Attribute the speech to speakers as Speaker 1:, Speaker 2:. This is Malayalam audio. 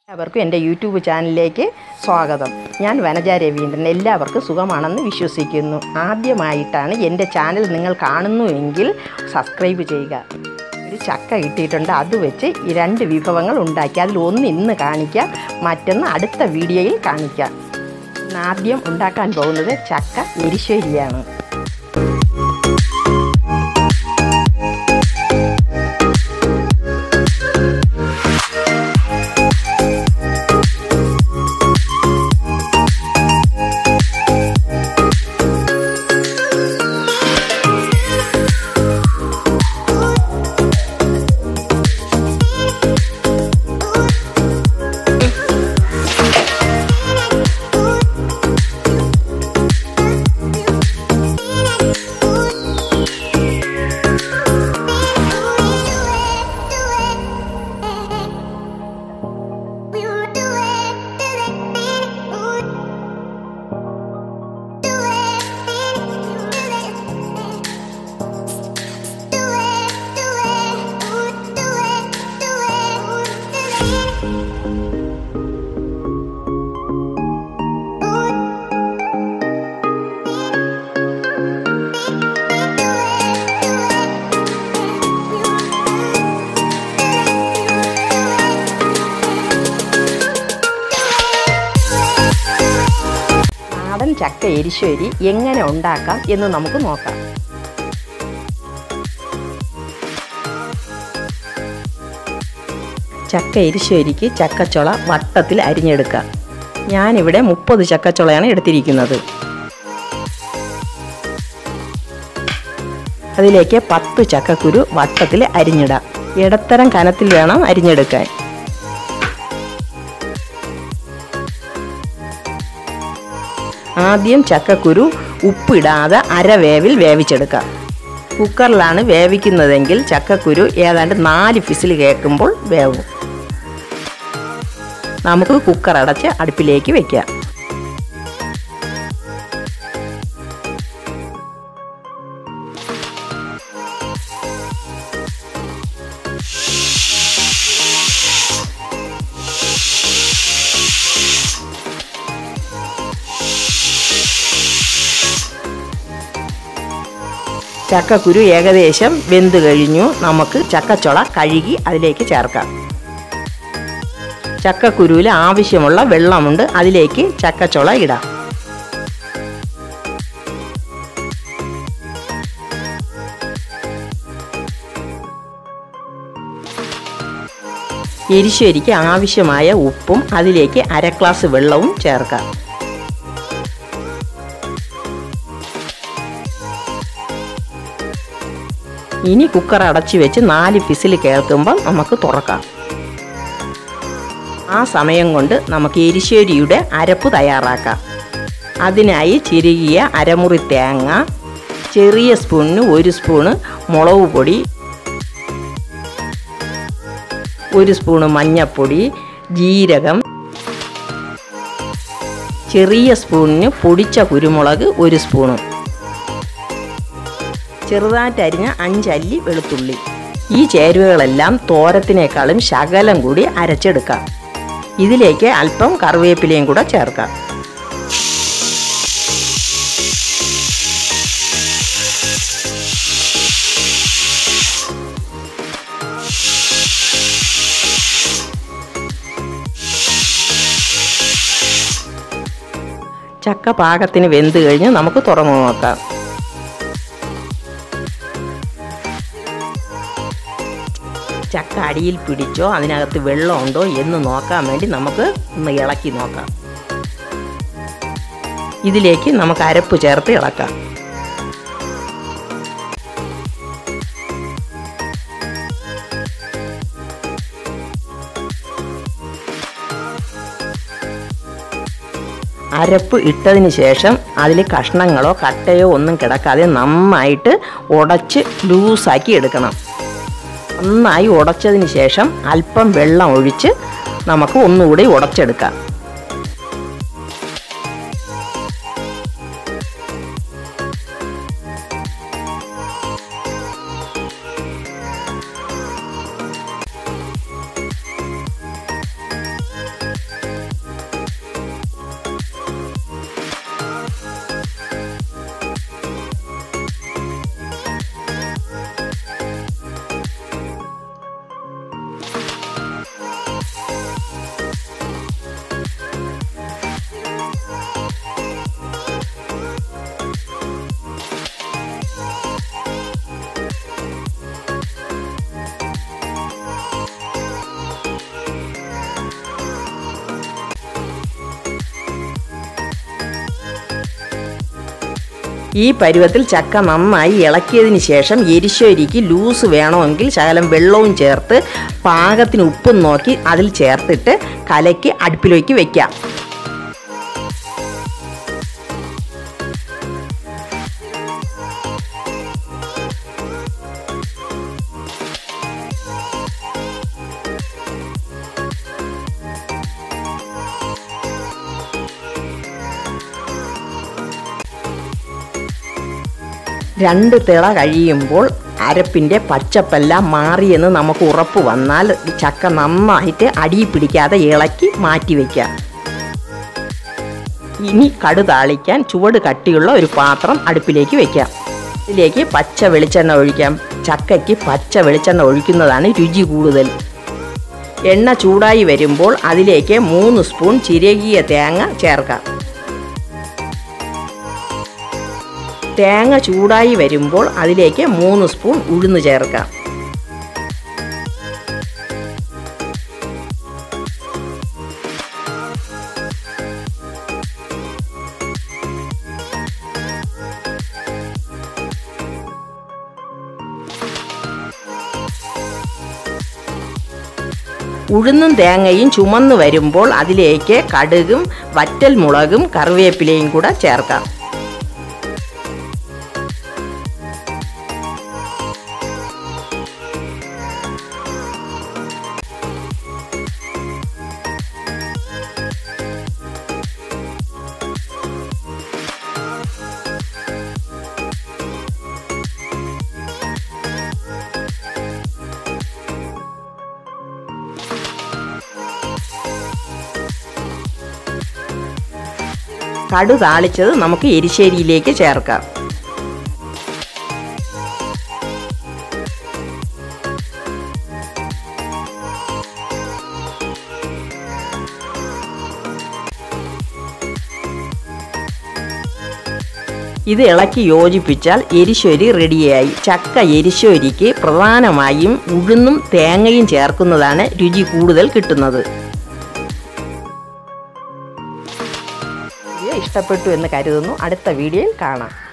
Speaker 1: എല്ലാവർക്കും എൻ്റെ യൂട്യൂബ് ചാനലിലേക്ക് സ്വാഗതം. ഞാൻ വനജ രവീന്ദ്രൻ. എല്ലാവർക്കും സുഖമാണെന്ന് വിശ്വസിക്കുന്നു. ആദ്യമായിട്ടാണ് എൻ്റെ ചാനൽ നിങ്ങൾ കാണുന്നുവെങ്കിൽ സബ്സ്ക്രൈബ് ചെയ്യുക. ഒരു ചക്ക കിട്ടിയിട്ടുണ്ട്, അത് വെച്ച് ഈ 2 വിഭവങ്ങൾ ഉണ്ടാക്കി. അതിലൊന്ന് ഇന്ന് കാണിക്കാം, മറ്റൊന്ന് അടുത്ത വീഡിയോയിൽ കാണിക്കാം. ആദ്യം ഉണ്ടാക്കാൻ പോകുന്നത് ചക്ക എരിശ്ശേരിയാണ്. ചക്ക എരിശ്ശേരി എങ്ങനെ ഉണ്ടാക്കാം എന്ന് നമുക്ക് നോക്കാം. ചക്ക എരിശ്ശേരിക്ക് ചക്കച്ചുള വട്ടത്തിൽ അരിഞ്ഞെടുക്കാം. ഞാനിവിടെ 30 ചക്കച്ചുളയാണ് എടുത്തിരിക്കുന്നത്. അതിലേക്ക് 10 ചക്കക്കുരു വട്ടത്തിൽ അരിഞ്ഞിടാം. ഇടത്തരം കനത്തിൽ വേണം അരിഞ്ഞെടുക്കാൻ. ആദ്യം ചക്കക്കുരു ഉപ്പിടാതെ അരവേവിൽ വേവിച്ചെടുക്കാം. കുക്കറിലാണ് വേവിക്കുന്നതെങ്കിൽ ചക്കക്കുരു ഏതാണ്ട് 4 വിസിൽ കേൾക്കുമ്പോൾ വേവും. നമുക്ക് കുക്കർ അടച്ച് അടുപ്പിലേക്ക് വയ്ക്കാം. ചക്കക്കുരു ഏകദേശം വെന്ത് കഴിഞ്ഞു. നമുക്ക് ചക്കച്ചുള കഴുകി അതിലേക്ക് ചേർക്കാം. ചക്കക്കുരുവിൽ ആവശ്യമുള്ള വെള്ളമുണ്ട്, അതിലേക്ക് ചക്കച്ചുള ഇടാം. എരിശ്ശേരിക്ക് ആവശ്യമായ ഉപ്പും അതിലേക്ക് 1/2 ഗ്ലാസ് വെള്ളവും ചേർക്കാം. ഇനി കുക്കർ അടച്ചു വെച്ച് 4 വിസിൽ കേൾക്കുമ്പോൾ നമുക്ക് തുറക്കാം. ആ സമയം കൊണ്ട് നമുക്ക് എരിശ്ശേരിയുടെ അരപ്പ് തയ്യാറാക്കാം. അതിനായി ചിരുകിയ അരമുറി തേങ്ങ, ചെറിയ സ്പൂണിന് 1 സ്പൂണ് മുളക് പൊടി, 1 സ്പൂണ് മഞ്ഞൾപ്പൊടി, ജീരകം, ചെറിയ സ്പൂണിന് പൊടിച്ച കുരുമുളക് 1 സ്പൂണ്, ചെറുതായിട്ടരിഞ്ഞ 5 അല്ലി വെളുത്തുള്ളി. ഈ ചേരുവകളെല്ലാം തോരത്തിനേക്കാളും ശകലം കൂടി അരച്ചെടുക്കാം. ഇതിലേക്ക് അല്പം കറിവേപ്പിലയും കൂടെ ചേർക്കാം. ചക്ക പാകത്തിന് വെന്ത് കഴിഞ്ഞ് നമുക്ക് തുറന്നു നോക്കാം. ചക്ക അടിയിൽ പിടിച്ചോ അതിനകത്ത് വെള്ളമുണ്ടോ എന്ന് നോക്കാൻ വേണ്ടി നമുക്ക് ഒന്ന് ഇളക്കി നോക്കാം. ഇതിലേക്ക് നമുക്ക് അരപ്പ് ചേർത്ത് ഇളക്കാം. അരപ്പ് ഇട്ടതിന് ശേഷം അതിൽ കഷ്ണങ്ങളോ കട്ടയോ ഒന്നും കിടക്കാതെ നന്നായിട്ട് ഉടച്ച് ലൂസാക്കി എടുക്കണം. നന്നായി ഉടച്ചതിന് ശേഷം അല്പം വെള്ളം ഒഴിച്ച് നമുക്ക് ഒന്നുകൂടി ഉടച്ചെടുക്കാം. ഈ പരുവത്തിൽ ചക്ക നന്നായി ഇളക്കിയതിന് ശേഷം എരിശ്ശേരിക്ക് ലൂസ് വേണമെങ്കിൽ ശകലം വെള്ളവും ചേർത്ത് പാകത്തിന് ഉപ്പും നോക്കി അതിൽ ചേർത്തിട്ട് കലക്കി അടുപ്പിലേക്ക് വയ്ക്കാം. രണ്ട് തിള കഴിയുമ്പോൾ അരപ്പിൻ്റെ പച്ചപ്പെല്ലാം മാറിയെന്ന് നമുക്ക് ഉറപ്പ് വന്നാൽ ചക്ക നന്നായിട്ട് അടിയിൽ പിടിക്കാതെ ഇളക്കി മാറ്റി വയ്ക്കാം. ഇനി കടു താളിക്കാൻ ചുവട് കട്ടിയുള്ള ഒരു പാത്രം അടുപ്പിലേക്ക് വയ്ക്കാം. ഇതിലേക്ക് പച്ച വെളിച്ചെണ്ണ ഒഴിക്കാം. ചക്കയ്ക്ക് പച്ച വെളിച്ചെണ്ണ ഒഴിക്കുന്നതാണ് രുചി കൂടുതൽ. എണ്ണ ചൂടായി വരുമ്പോൾ അതിലേക്ക് 3 സ്പൂൺ ചിരകിയ തേങ്ങ ചേർക്കാം. തേങ്ങ ചൂടായി വരുമ്പോൾ അതിലേക്ക് 3 സ്പൂൺ ഉഴുന്ന് ചേർക്കാം. ഉഴുന്നും തേങ്ങയും ചുമന്ന് വരുമ്പോൾ അതിലേക്ക് കടുകും വറ്റൽ മുളകും കറിവേപ്പിലയും കൂടെ ചേർക്കാം. കടു താളിച്ചത് നമുക്ക് എരിശ്ശേരിയിലേക്ക് ചേർക്കാം. ഇത് ഇളക്കി യോജിപ്പിച്ചാൽ എരിശ്ശേരി റെഡിയായി. ചക്ക എരിശ്ശേരിക്ക് പ്രധാനമായും ഉഴുന്നും തേങ്ങയും ചേർക്കുന്നതാണ് രുചി കൂടുതൽ കിട്ടുന്നത്. ഇഷ്ടപ്പെട്ടു എന്ന് കരുതുന്നു. അടുത്ത വീഡിയോയിൽ കാണാം.